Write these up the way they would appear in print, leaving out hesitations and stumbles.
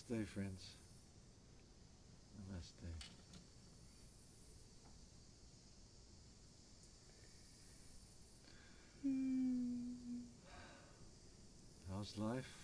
Namaste, friends. Namaste. How's life?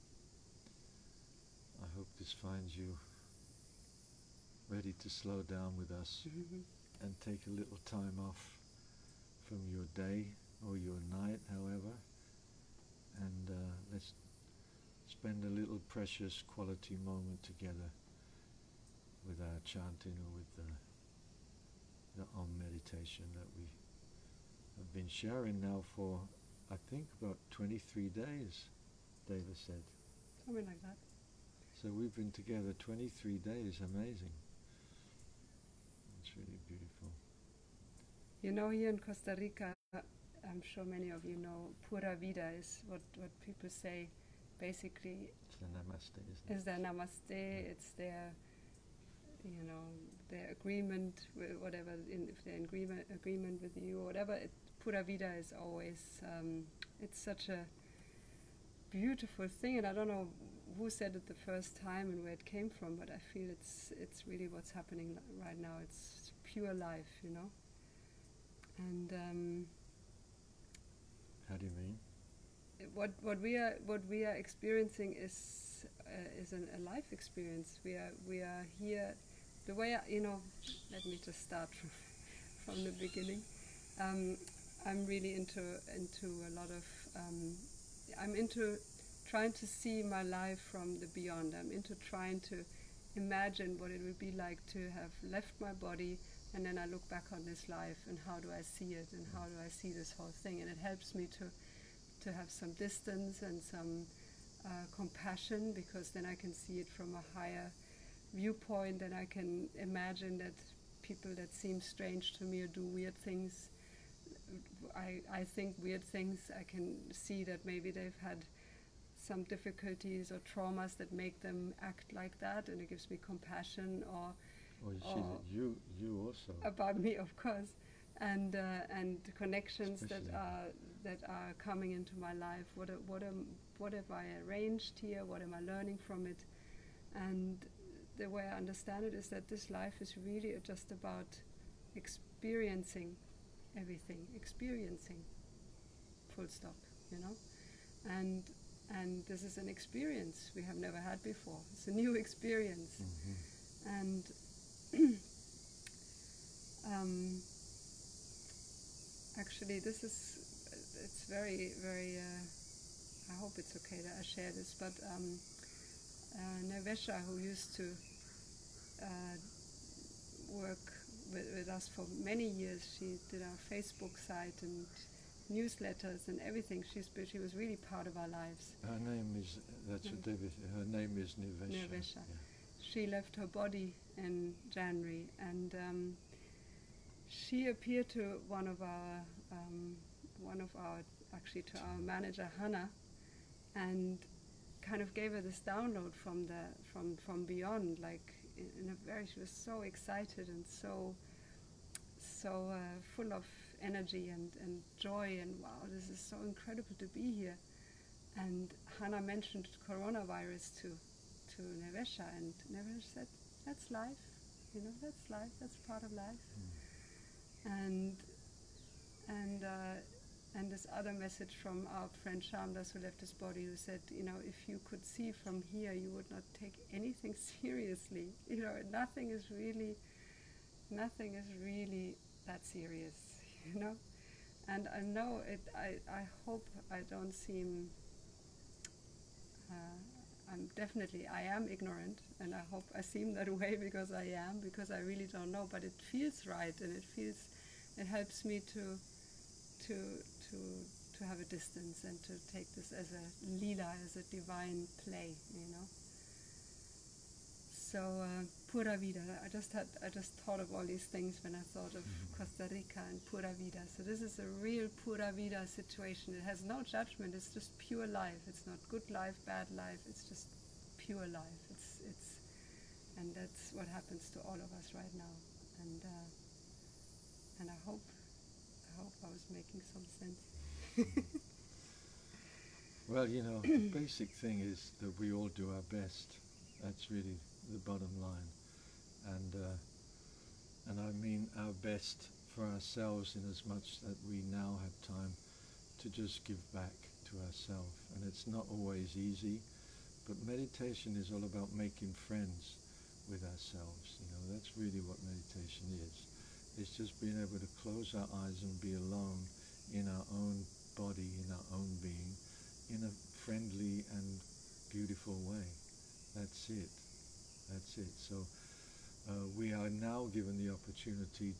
I hope this finds you ready to slow down with us and take a little time off from your day or your night, however, and let's spend a little precious quality moment together with our chanting or with the Om meditation that we have been sharing now for, I think, about 23 days, Deva said. Something like that. So we've been together 23 days, amazing. It's really beautiful. You know, here in Costa Rica, I'm sure many of you know, Pura Vida is what people say. Basically, It's the Namaste, isn't it? is their namaste, it's their, you know, their agreement with whatever, if they're in agreement with you or whatever. Pura Vida is always, it's such a beautiful thing, and I don't know who said it the first time and where it came from, but I feel it's really what's happening right now. It's pure life, you know. And How do you mean? what we are experiencing is a life experience. We are here. The way you know, let me just start from the beginning. I'm really into a lot of. I'm into trying to see my life from the beyond. I'm into trying to imagine what it would be like to have left my body, and then I look back on this life and how do I see it and how do I see this whole thing, and it helps me to have some distance and some compassion, because then I can see it from a higher viewpoint, and I can imagine that people that seem strange to me or do weird things, I think weird things, I can see that maybe they've had some difficulties or traumas that make them act like that, and it gives me compassion. Or you see that you also. About me, of course, and connections Especially. that are coming into my life. What have I arranged here? What am I learning from it? And the way I understand it is that this life is really just about experiencing everything, experiencing, full stop, you know. And this is an experience we have never had before. It's a new experience. And actually, it's very, very, I hope it's okay that I share this, but Nevesha, who used to work with us for many years, she did our Facebook site and newsletters and everything. She was really part of our lives. Her name is, her name is Nivesha. Nivesha. Yeah. She left her body in January, and she appeared to one of our actually to our manager Hannah, and kind of gave her this download from beyond, like in a very, she was so excited and so full of energy and joy, and wow, this is so incredible to be here. And Hannah mentioned coronavirus to Nevesha, and Nevesha said, that's life, you know, that's life, that's part of life. And this other message from our friend Shamdas, who left his body, who said, you know, if you could see from here, you would not take anything seriously. You know, nothing is really that serious, you know. And I know it. I hope I don't seem. I am ignorant, and I hope I seem that way because I am, because I really don't know. But it feels right, and it helps me to have a distance and to take this as a lila, as a divine play, you know. So Pura Vida. I just thought of all these things when I thought of Costa Rica and Pura Vida. So this is a real Pura Vida situation. It has no judgment. It's just pure life. It's not good life, bad life. It's just pure life. And that's what happens to all of us right now. And I hope I was making some sense. Well, you know, the basic thing is that we all do our best That's really the bottom line. And I mean our best for ourselves, in as much that we now have time to just give back to ourselves. And it's not always easy, but meditation is all about making friends with ourselves. You know, that's really what meditation is. It's just being able to close our eyes and be alone in our own body, in our own being, in a friendly and beautiful way. That's it. That's it. So we are now given the opportunity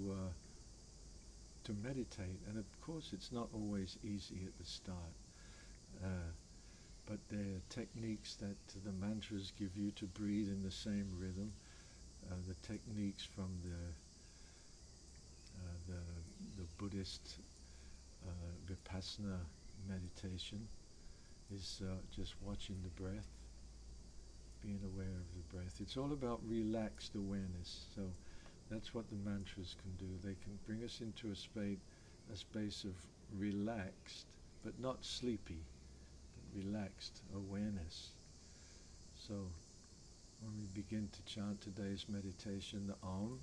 to meditate, and of course it's not always easy at the start, but there are techniques that the mantras give you to breathe in the same rhythm. The techniques from the Buddhist Vipassana meditation is just watching the breath, being aware of the breath. It's all about relaxed awareness. So that's what the mantras can do. They can bring us into a space of relaxed, but not sleepy, but relaxed awareness. So when we begin to chant today's meditation, the Om,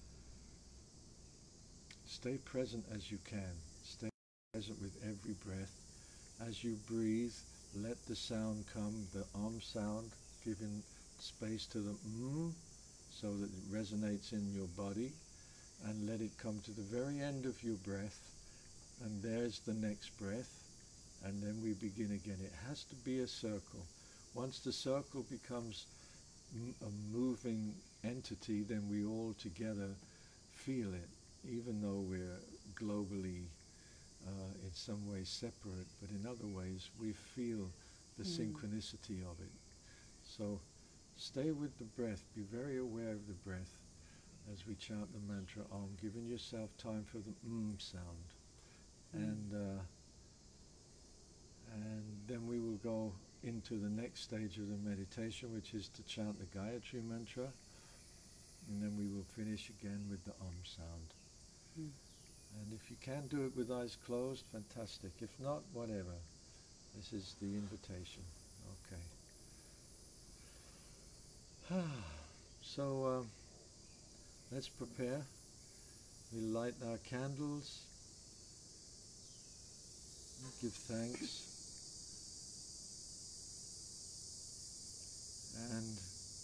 stay present as you can. Stay present with every breath. As you breathe, let the sound come, the Om sound, giving space to the so that it resonates in your body, and let it come to the very end of your breath, and there's the next breath, and then we begin again. It has to be a circle. Once the circle becomes a moving entity, then we all together feel it, even though we're globally in some ways separate, but in other ways we feel the synchronicity of it. So stay with the breath, be very aware of the breath as we chant the mantra Om, giving yourself time for the sound. And then we will go into the next stage of the meditation, which is to chant the Gayatri mantra, and then we will finish again with the Om sound. And if you can do it with eyes closed, fantastic. If not, whatever. This is the invitation. Okay. So let's prepare. We light our candles. Give thanks. And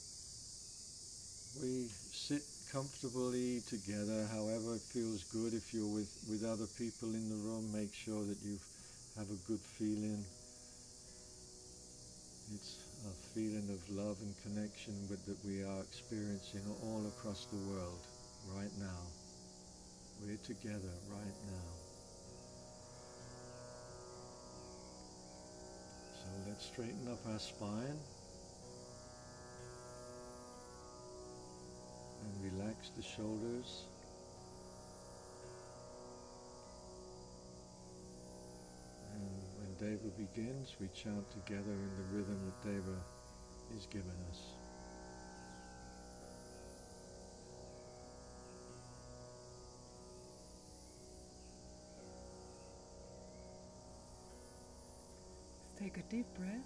we sit comfortably together, however it feels good. If you're with other people in the room, make sure that you have a good feeling. It's a feeling of love and connection that we are experiencing all across the world right now. We're together right now. So let's straighten up our spine and relax the shoulders. And when Deva begins, we chant together in the rhythm that Deva is giving us. Take a deep breath.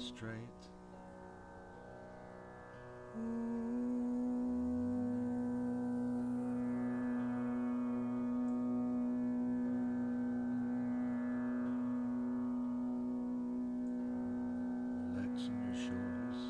straight. Relaxing your shoulders.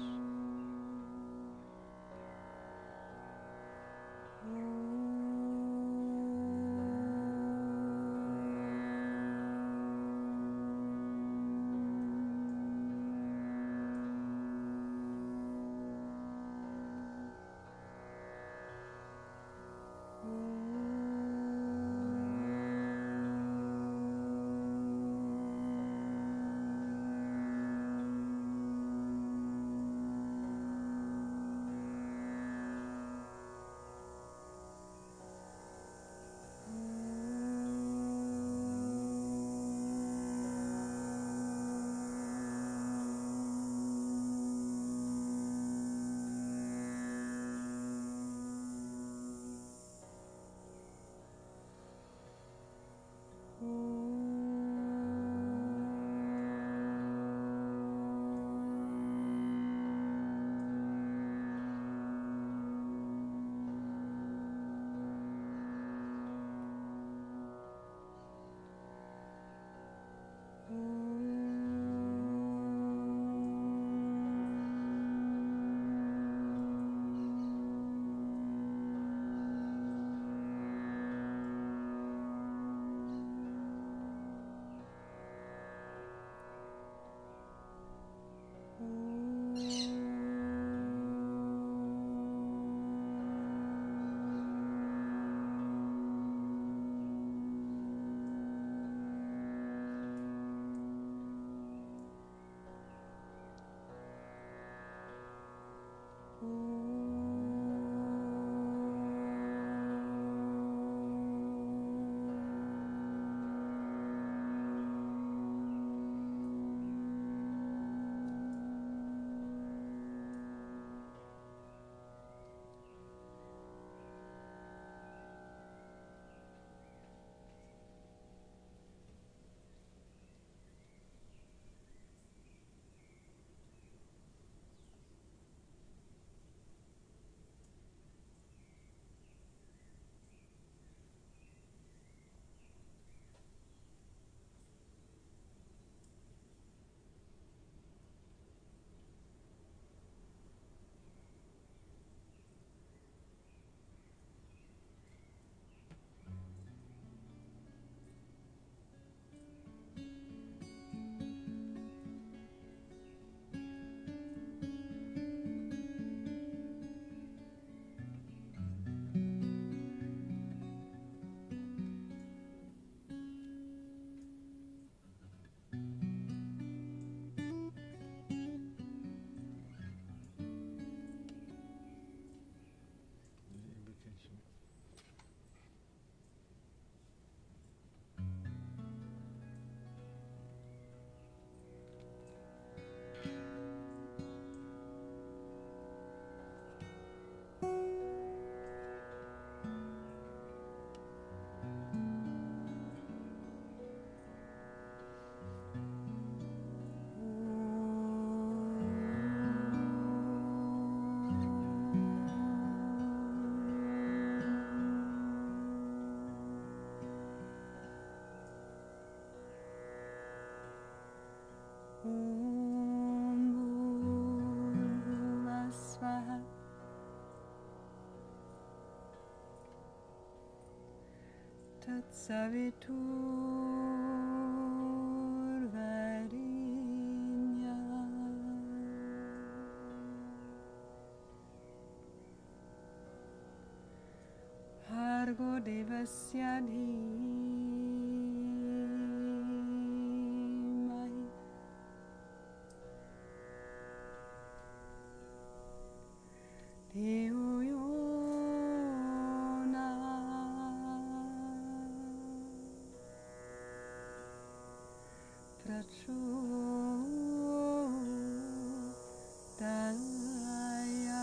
Savitur Varinya Bhargo Devasya Dhimahi Dhiyo Prachodaya.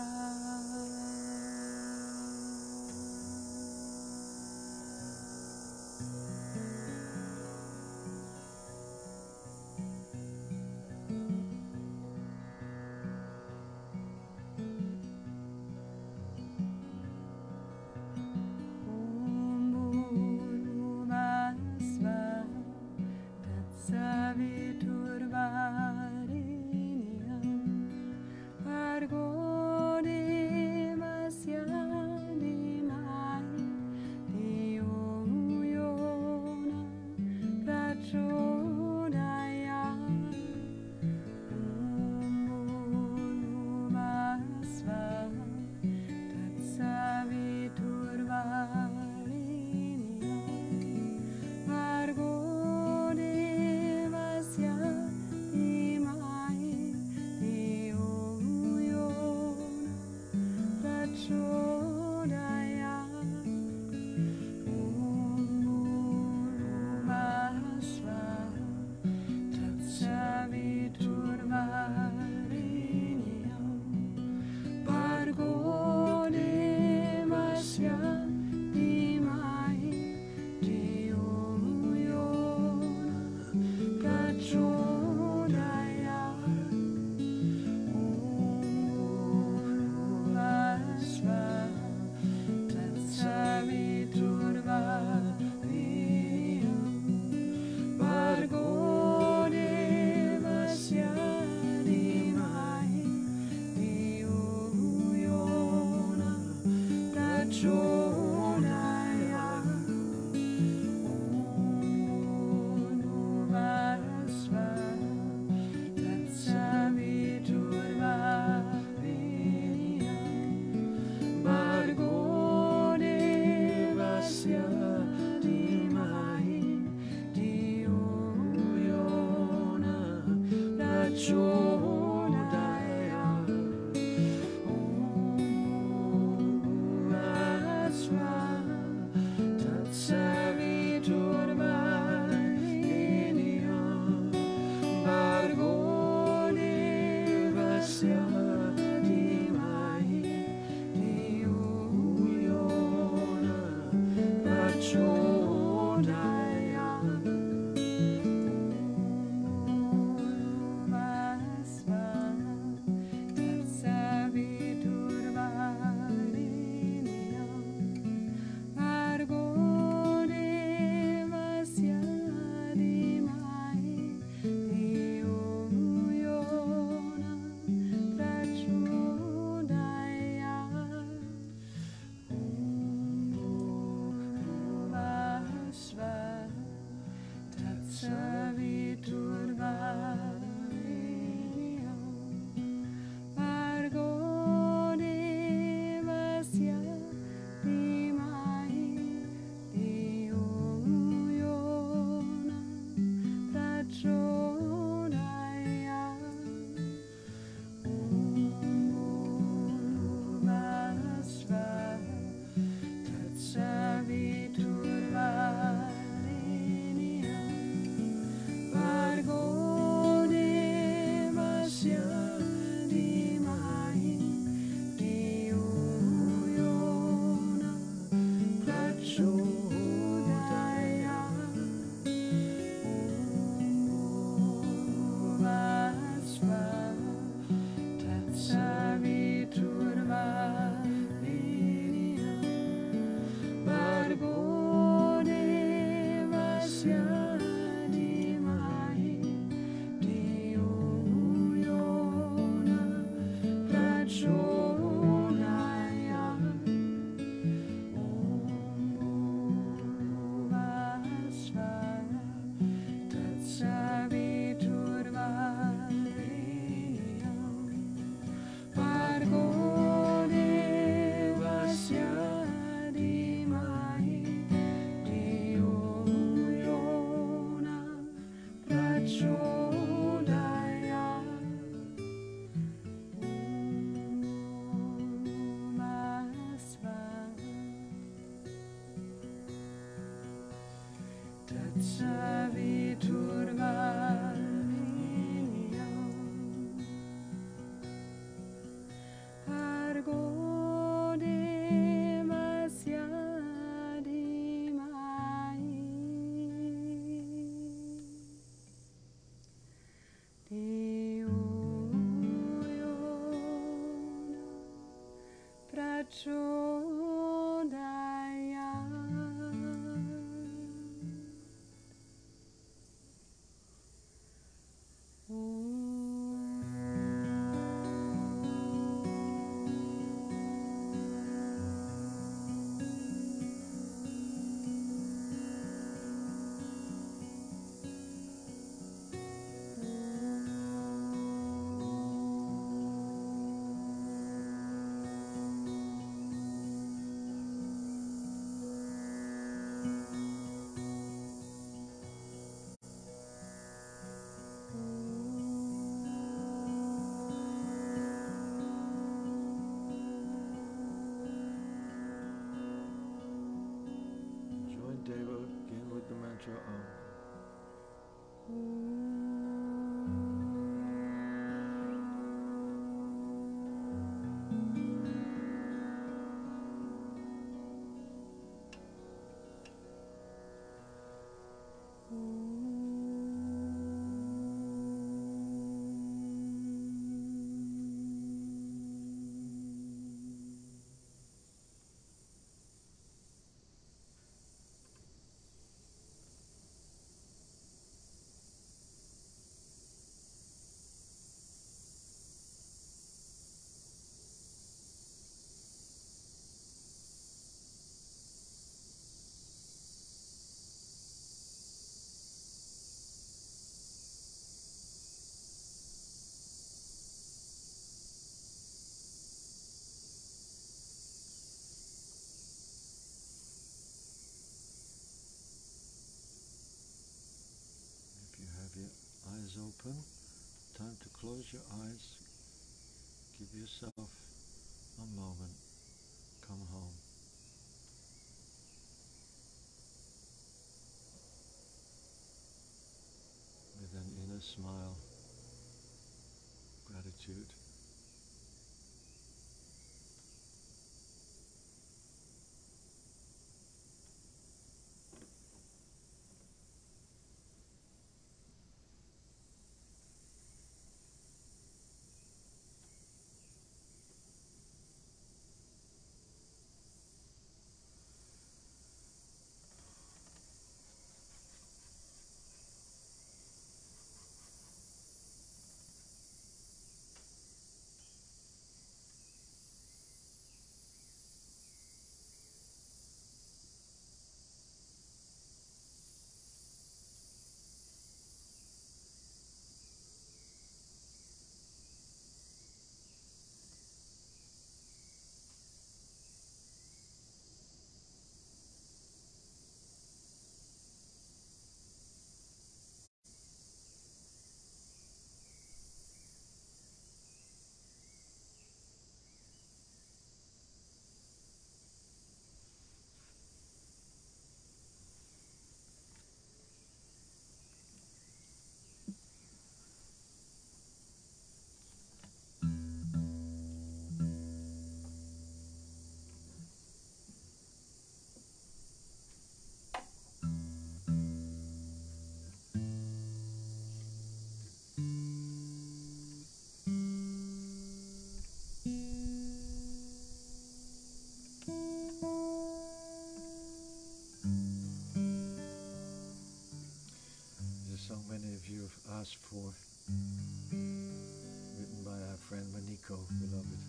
Eyes open, time to close your eyes. Give yourself a moment. Come home. With an inner smile, gratitude. So many of you have asked for, written by our friend Maniko, beloved.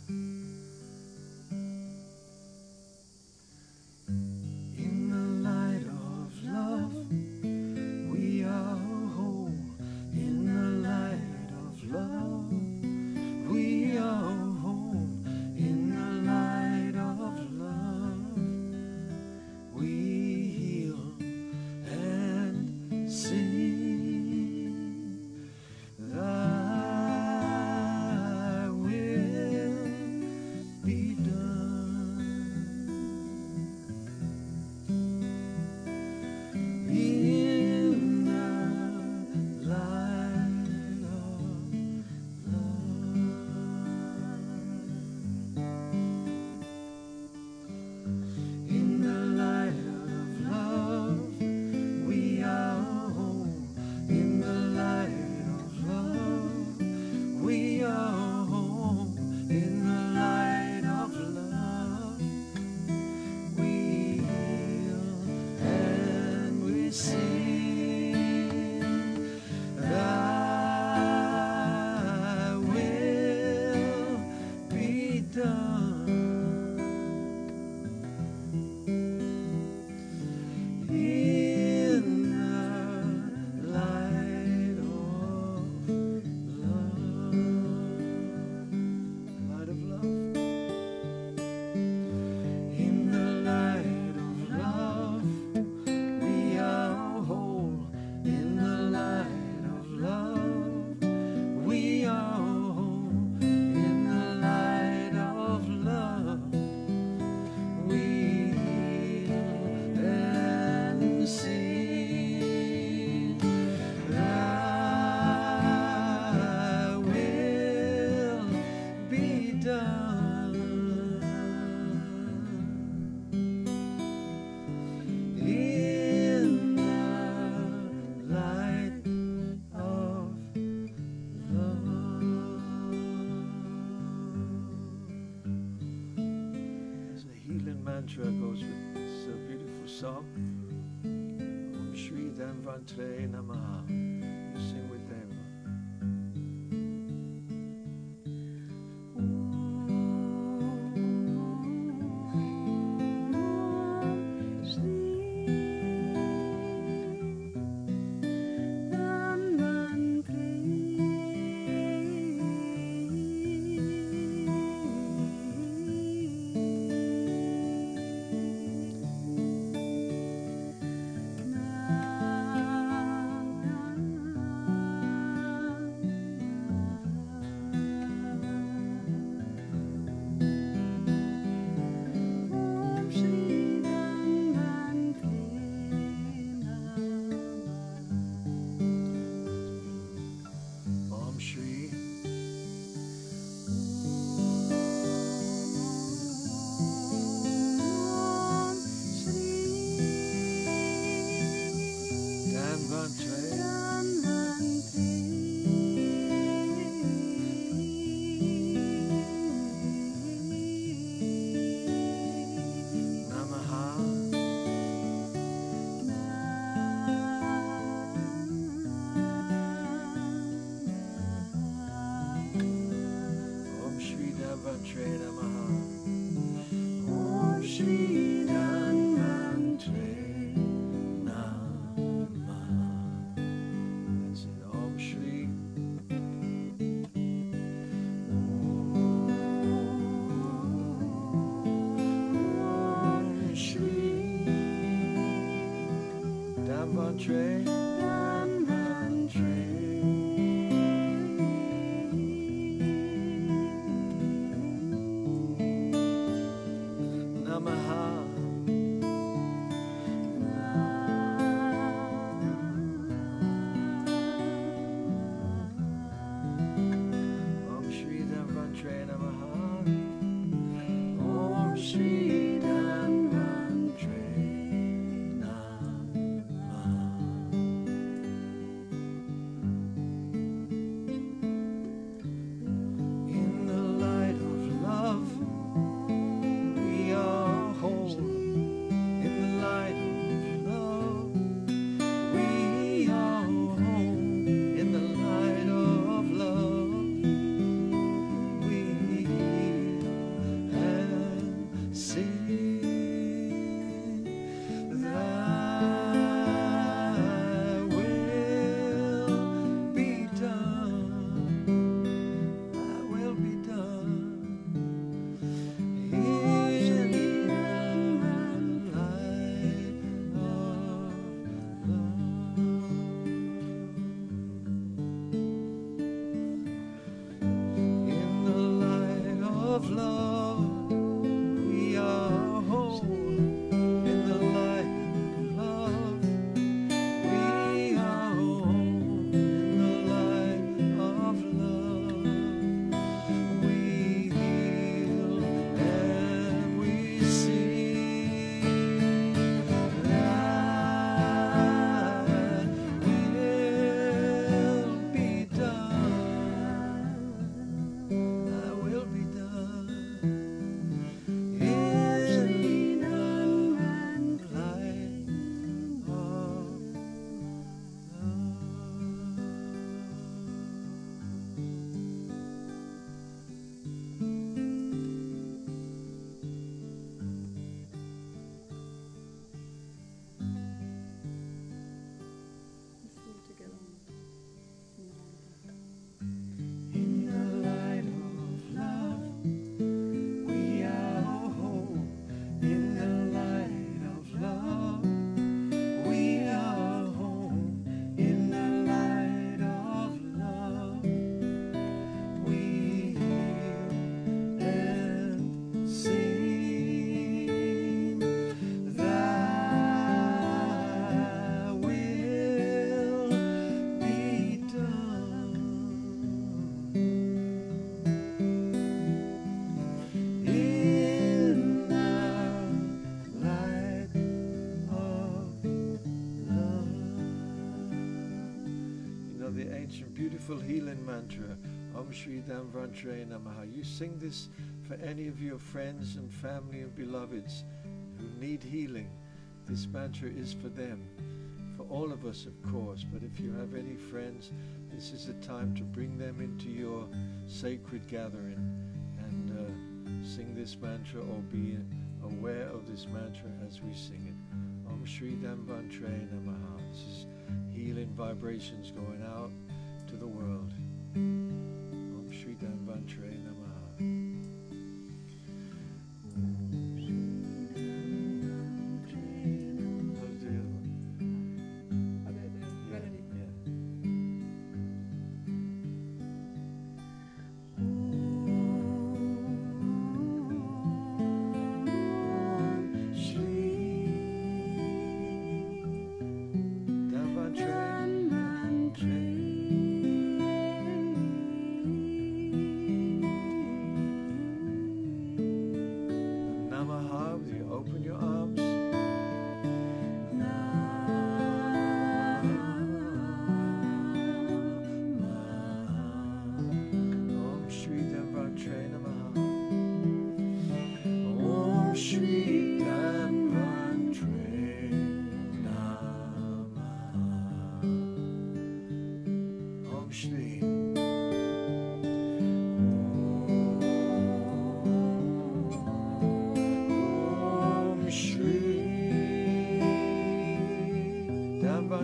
In the light of love, we are whole. In the light of love, we are whole. In the light of love, we heal and see. Mantra goes with this beautiful song. Om Shri Dhanvantare Namaha. You sing with them. beautiful healing mantra, Om Shri Dhamvantre Namaha. You sing this for any of your friends and family and beloveds who need healing. This mantra is for them, for all of us, of course, but if you have any friends, this is a time to bring them into your sacred gathering and sing this mantra or be aware of this mantra as we sing it. Om Shri Dhamvantre Namaha. This is healing vibrations going out to the world. Om Shri Dhamvantre Namaha.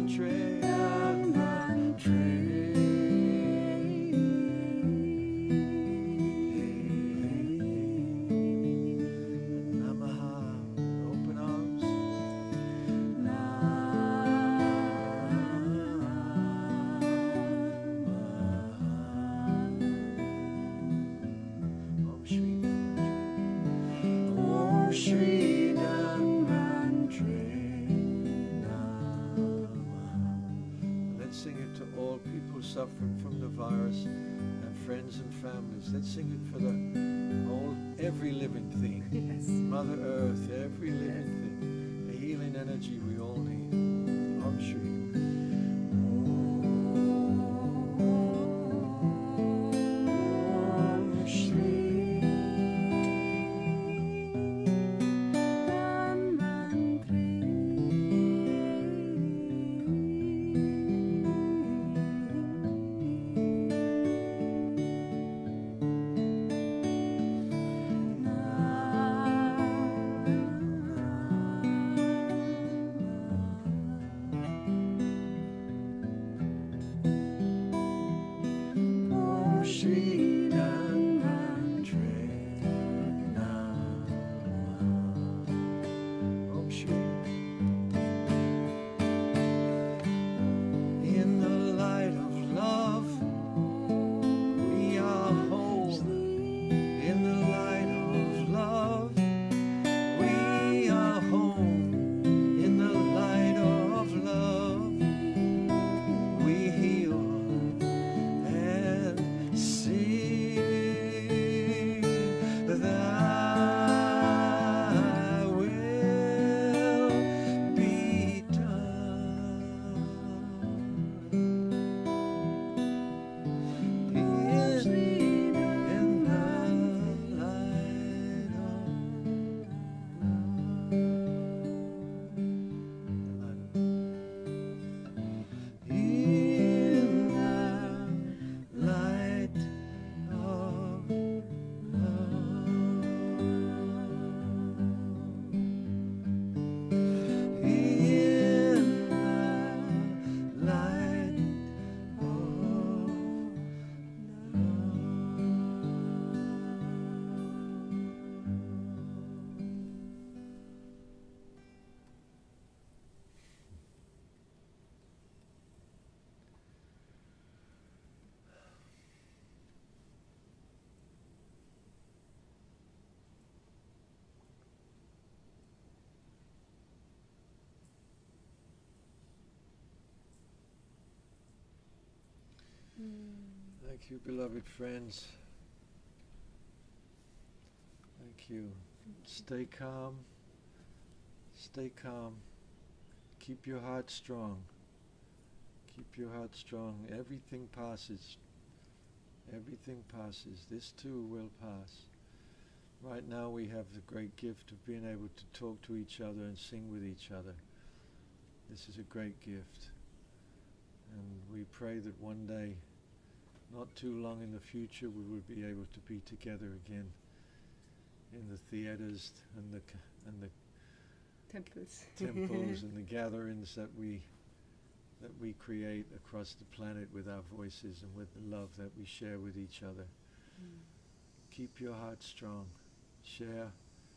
Suffering from the virus, and friends and families. Let's sing it for every living thing. Yes. Mother Earth, every living thing. The healing energy we all need. Om Shri. Thank you, beloved friends. Thank you. Stay calm. Stay calm. Keep your heart strong. Keep your heart strong. Everything passes. Everything passes. This too will pass. Right now we have the great gift of being able to talk to each other and sing with each other. This is a great gift. And we pray that one day, not too long in the future, we will be able to be together again in the theaters and the temples and the gatherings that we create across the planet with our voices and with the love that we share with each other. Keep your heart strong. Share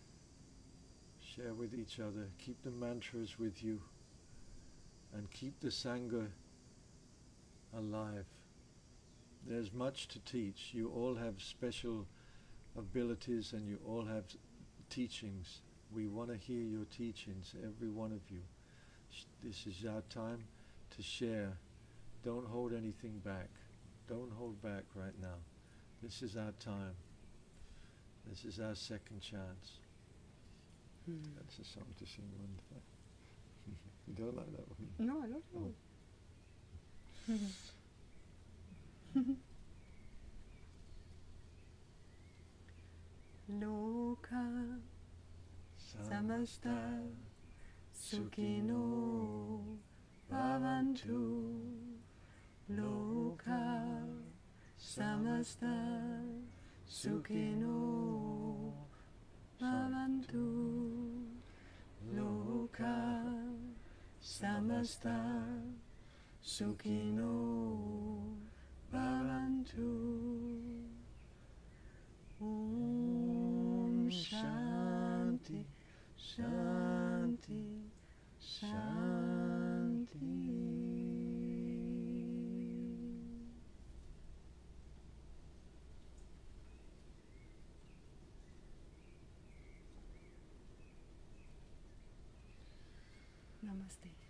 with each other. Keep the mantras with you, and keep the Sangha alive. There's much to teach. You all have special abilities and you all have teachings. We want to hear your teachings, every one of you. This is our time to share. Don't hold anything back. Don't hold back right now. This is our time. This is our second chance. That's a song to sing one time. You don't like that one? No, I don't know. Loka samasta sukhino bhavantu. Loka samasta sukhino bhavantu. Loka samasta sukhino bhavantu. Om Shanti, Shanti, Shanti. Namaste.